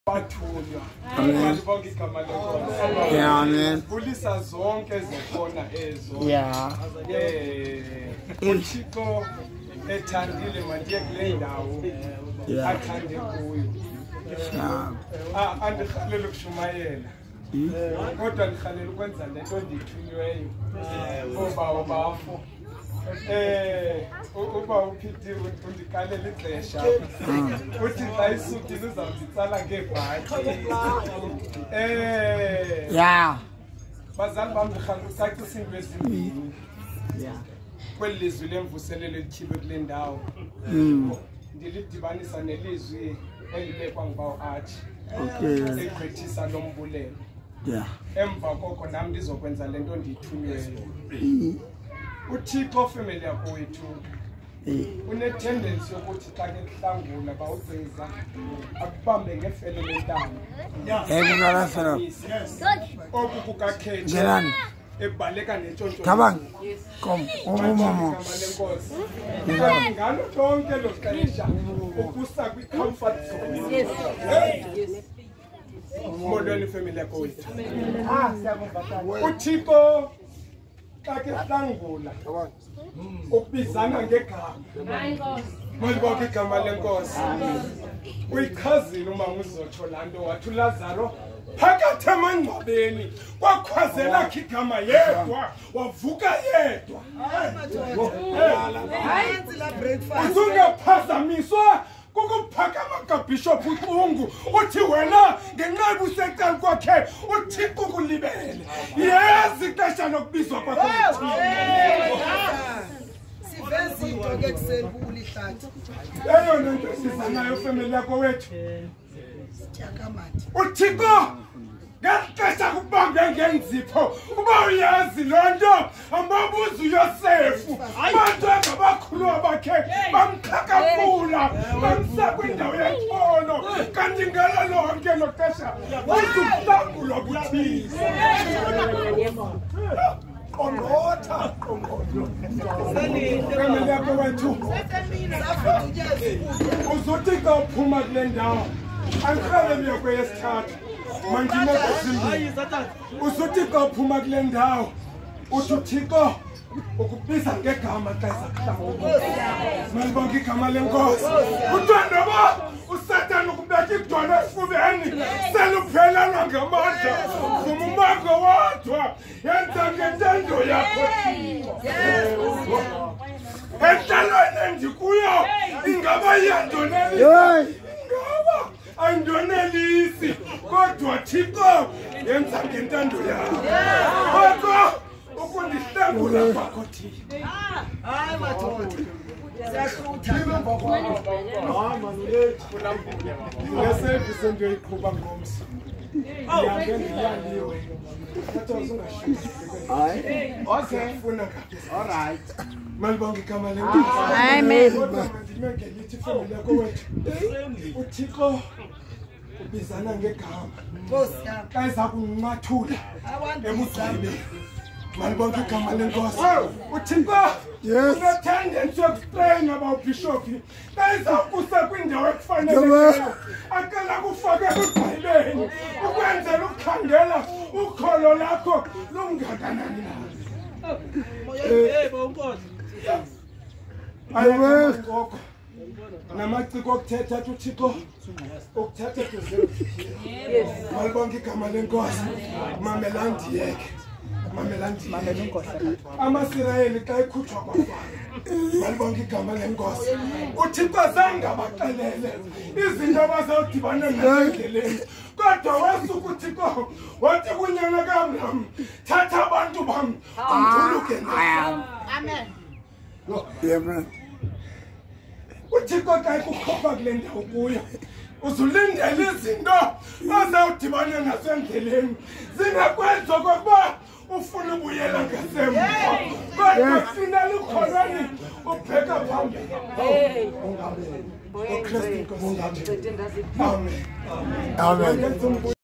Yeah, man. Polisa zonke ezikhona ezo. Yeah. Uchiko ethandile manje kule ndawo. Athande kuyo. Andikhalela ukushumayela. Kodwa ndikhalela ukwenza lento endithunyweyo. Ngoba bafo. Uba uphiti undikalela ixesha uthi xa isuti uzawuzitsala ngeebhatyi Yeah. bazali bam ndicacisa iinto ezimbini kweli lizwi lemvuselelo elityhilwe kule ndawo ndilidibanisa nelizwi elibekwa ngubawo athi egqithisa lo mbulelo emva koko nam ndizokwenza le nto ndiyithunyweyo. Uthixo family yakho wethu une-tendency yokuthi xa ke kuhlangula bawugciza akubambe ngefele lentamo oku kukakhethe ebaleka nentshontsho lenkosi ngalo lonke lo xesha ukusa kwi-comfort zone. Molweni family yakho wethu. Uthixo xa ke kuhlangula ukubizana ngegama malibonke igama lenkosi uyichazile umama uzotsho laa nto wathi uLazaro phakathi emangcwabeni kwakhwazela kho igama yedwa wavuka yedwa. Uzungaphazamiswa kukuphakama kabhishophu uCungu uthi wena ngenxa busecala kwakhe uThixo kulibele yazi ixesha lokubizwa kwakho sivezinto ke kusebula ihlathi eyona nto siza nayo family yakho wethu uThixo ngexesha kubambe ngenzipho uba uyazi loo nto amabuza uYosefu abantu angabakhulu bakhe bamxhakafula bamsa kwindawo yenkolo kanti ngalo lonke lo xesha uzukuhlangulwa kuThixo. Qongqotha family yakho wethu uzothi xa uphuma kule ndawo andikhaleli yokweyesithathu usuthi xa uphuma kule ndawo uthi uThixo ukubiza ngegama xa izakuhlangula malibonke igama lenkosi uthandaba uSatan ukubeka idolo esifubeni seluphelelwa ngamandla vuma umango wodwa yenza ngentando yakho Thixo entlalweni endikuyo ingaba iyandonelisa ayindonelisi kodwa Thixo yenza ngentando yakho kodwa ukundihlangula kwakho Thixo. hayi madoda siyahlutha ngesevisi endiyoyiqhuba ngomso ndihambe ndiyaliwe kodwa uzungashuthi malibonke igama lenkosi kodwa mandime ngelithi family yakho wethu uThixo ubizana ngegama xa iza kunqathula ebugqibeni malibonke igama lenkosi uThixo une-tendency yokustrayina abawubhishophi xa izawukusa kwindawo ekufaneleyo acela kufake ebugqibeni ukwenzela ukukhangela ukholo lakho lungakanani ngoko namaciko okuthetha athi uThixo ukuthatha malibonke igama lenkosi mamelandiyeke amasirayeli xa ikhutshwa kwafana malibonke igama lenkosi uThixo zange abaxelele izinto abazawudibana nazo endleleni kodwa wasuka uThixo wathi kunyana kaAbraham thatha abantu bam unduluke Amen. uThixo xa ikukhupha kule ndawo kuyo uzulindela izinto azawudibana nazo endleleni zingakwenza okokuba ufuna ubuyela ngasemva kodwa kufinala ukholweni ubheka phambili. Amen. Amen.